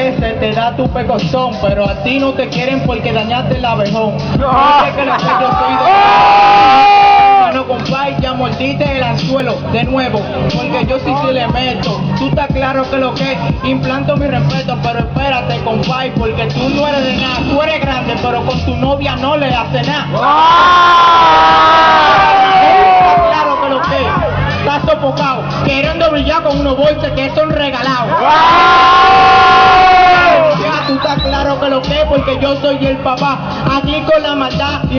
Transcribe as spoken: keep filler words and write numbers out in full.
que se te da tu pecozón, pero a ti no te quieren porque dañaste el abejón. Dice que lo que yo soy de... Mano, compay, ya mordiste el anzuelo de nuevo, porque yo sí sí le meto. Tú estás claro que lo que implanto mi respeto, pero espérate, compay, porque tú no eres de nada. Tú eres grande, pero con tu novia no le hace nada. Está claro que lo que está sofocado, queriendo brillar con unos bolsos que son regalados. Ya tú estás claro que lo que, porque yo soy el papá, aquí con la maldad.